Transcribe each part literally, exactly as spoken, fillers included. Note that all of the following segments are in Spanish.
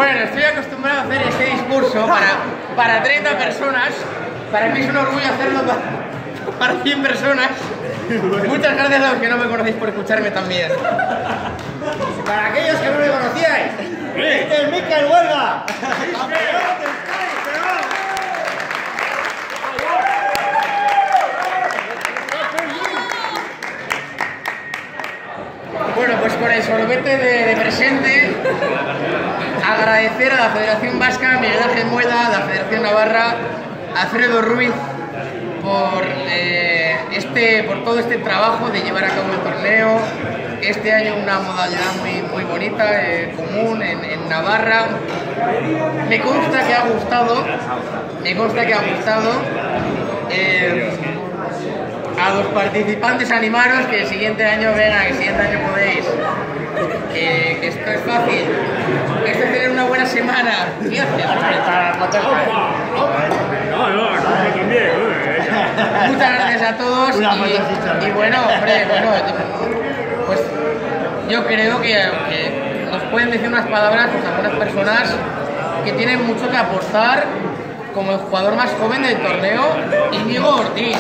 Bueno, estoy acostumbrado a hacer este discurso para, para treinta personas. Para mí es un orgullo hacerlo para, para cien personas. Muchas gracias a los que no me conocéis por escucharme también. Para aquellos que no me conocíais, este es Mikel Huelga. Bueno, pues con el sorbete de, de presente, agradecer a la Federación Vasca, Miguel Ángel Muela, a la Federación Navarra, a Alfredo Ruiz por, eh, este, por todo este trabajo de llevar a cabo el torneo. Este año una modalidad muy, muy bonita, eh, común en, en Navarra. Me consta que ha gustado, me consta que ha gustado. Eh, A los participantes animaros que el siguiente año vengan, que el siguiente año podéis. Que, que esto es fácil. Esto es tener una buena semana. ¿Qué haces? No, no, no, también. Muchas gracias a todos. Y, y bueno, hombre, bueno, pues yo creo que, que nos pueden decir unas palabras pues, algunas personas que tienen mucho que aportar, como el jugador más joven del torneo, Íñigo Ortiz.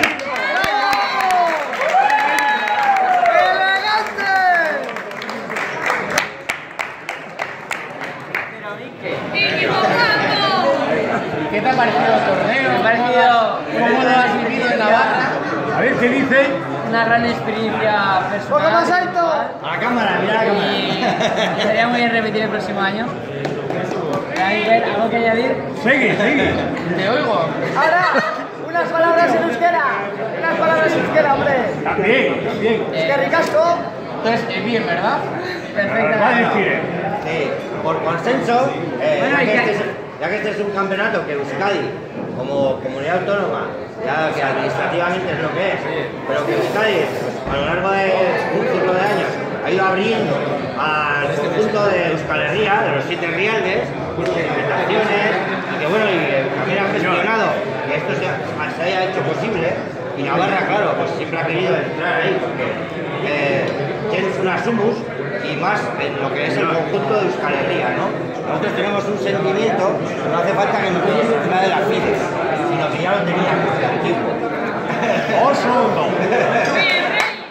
¿Qué te ha parecido el torneo? Me ha parecido... ¿Cómo lo has vivido en Navarra? A ver qué dice. Una gran experiencia personal. ¡Poco más alto! A la cámara, mira la cámara. Y sería muy bien repetir el próximo año. ¿Algo que añadir? Sigue, sigue. Te oigo. Ahora, unas palabras en euskera. Unas palabras en euskera, hombre. También, también. Es que ricasco. Entonces, es bien, ¿verdad? Perfecto. Va a decir. Sí, por consenso, eh, Bueno, ya, y que que- este es, ya que este es un campeonato que Euskadi, como comunidad autónoma, ya que administrativamente es lo que es, pero que Euskadi, pues, a lo largo de un ciclo de años, ha ido abriendo al conjunto de Euskal Herria, de los siete rialdes, cursos de invitaciones, y que bueno, y eh, también ha gestionado que esto se, ha- se haya hecho posible, y Navarra, claro, pues siempre ha querido entrar ahí, porque eh, tienes una sumus, y más en lo que es el conjunto de Euskal Herria, ¿no? Nosotros tenemos un sentimiento que no hace falta que nos ponamos encima de las fides, sino que ya lo teníamos de antiguo. Oso. Bien,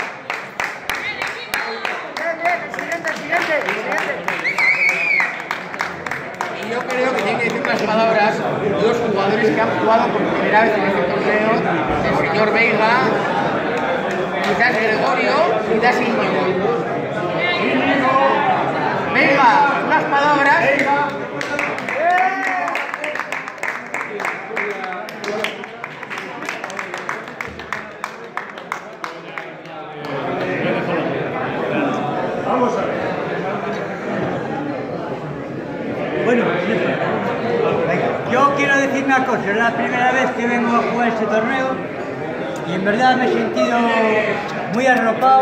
bien, el siguiente, el siguiente, el siguiente. Y yo creo que tienen que decir unas palabras los jugadores que han jugado por primera vez en este torneo, el señor Veiga, quizás Gregorio, quizás Íñigo. Venga, unas palabras. Vamos a ver. Bueno, yo quiero decir una cosa, es la primera vez que vengo a jugar este torneo y en verdad me he sentido muy arropado,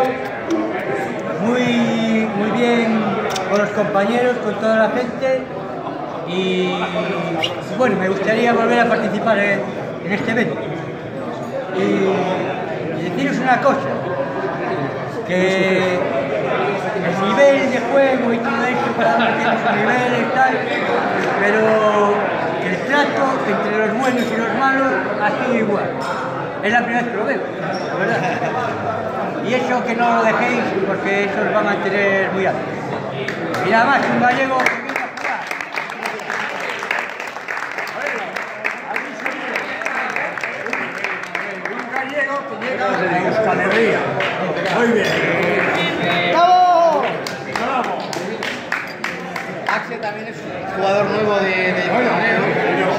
muy, muy bien con los compañeros, con toda la gente y bueno, me gustaría volver a participar en, en este evento. Y, y deciros una cosa, que el nivel de juego y todo esto, cada uno tiene su nivel y tal, pero que el trato entre los buenos y los malos ha sido igual. Es la primera vez que lo veo, la verdad. Y eso que no lo dejéis, porque eso os va a mantener muy alto. Y nada más, un gallego que viene a jugar. Un gallego que llega de Euskal Herria. Muy bien. ¡Bravo! Axel también es un jugador nuevo de, del torneo.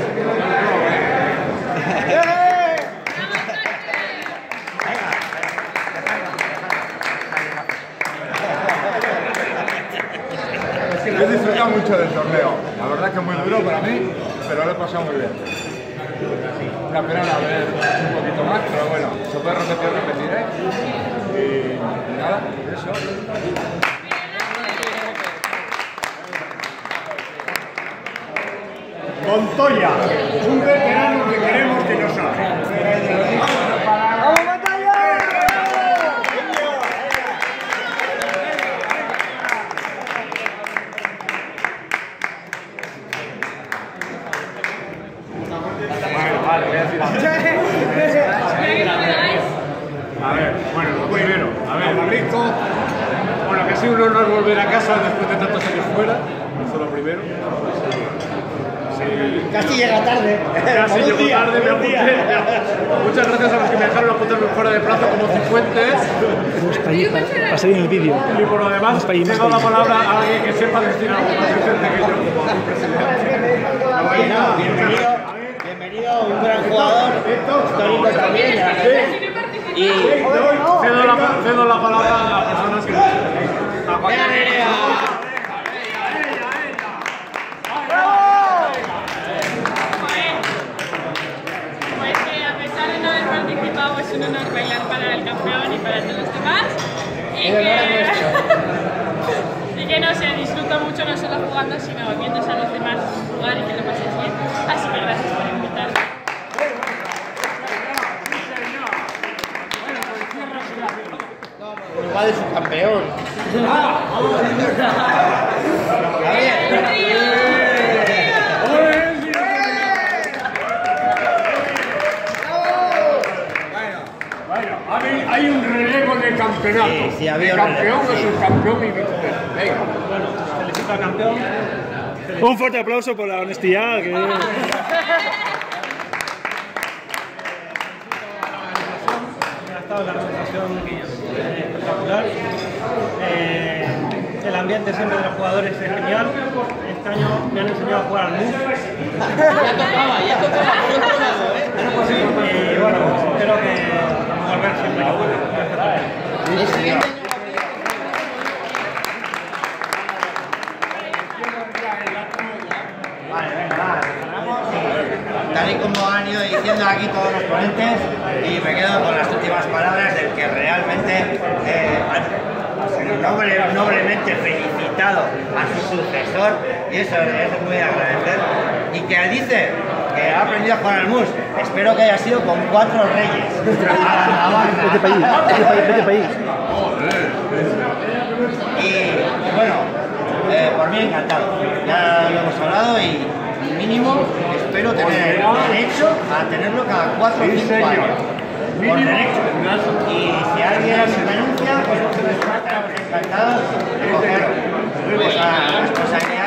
He disfrutado mucho del torneo. La verdad que es muy duro para mí, pero lo he pasado muy bien. Una pena no haber hecho un poquito más, pero bueno, se puede repetir, repetiré. Y nada, eso. Montoya, un veterano que queremos que nos haga. ¡Vamos, Montoya! sido un honor volver a casa después de tantos años fuera, eso es lo primero. Sí. Casi llega tarde. Casi llegó tarde, me apunté. Muchas gracias a los que me dejaron apuntarme fuera de plazo como Cifuentes. Va a salir en el vídeo. Y por lo demás, tengo la palabra a alguien que sepa decir algo más decente que yo como presidente. Bienvenido, bienvenido, un gran jugador, histórico también. Y cedo la, cedo la palabra a las personas que a Joaquín. Pues que a pesar de no haber participado es un honor bailar para el campeón y para todos los demás y que, y que no sé, disfruto mucho no solo jugando sino viéndose a los demás jugar y que lo paséis bien, así que gracias por invitarme. Uruguay es un campeón. Bueno, hay un relevo de campeonato. Sí, sí, había el un campeón relevo, es sí. el campeón y viceversa. Venga. Bueno, felicito al campeón. Un fuerte aplauso por la honestidad. Que... Ha estado la organización espectacular. Eh, el ambiente siempre de los jugadores es genial. Este año me han enseñado a jugar al mus. Ya tocaba, ya tocaba, yo probado, ¿eh? Y bueno, espero que volver siempre que pueda. El siguiente Vale, venga, va. Tal y como han ido diciendo aquí todos los ponentes, y me quedo con las últimas palabras del que realmente eh, ha noble, noblemente felicitado a su sucesor, y eso es muy de agradecer, y que dice que ha aprendido a jugar al mus. Espero que haya sido con cuatro reyes a la Navarra. Vete para allí, vete para allí, vete para allí. Y bueno, eh, por mí encantado. Ya lo hemos hablado y mínimo espero tener derecho a tenerlo cada cuatro o cinco años. Por derecho. Y si alguien me denuncia, pues estaremos encantados de coger esa responsabilidad